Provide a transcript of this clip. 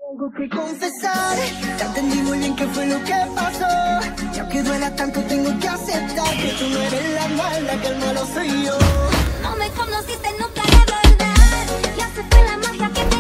Tengo que confesar, ya entendí muy bien qué fue lo que pasó. Y aunque duela tanto, tengo que aceptar que tú no eres la mala, que el malo soy yo. No me conociste nunca de verdad, ya se fue la magia que te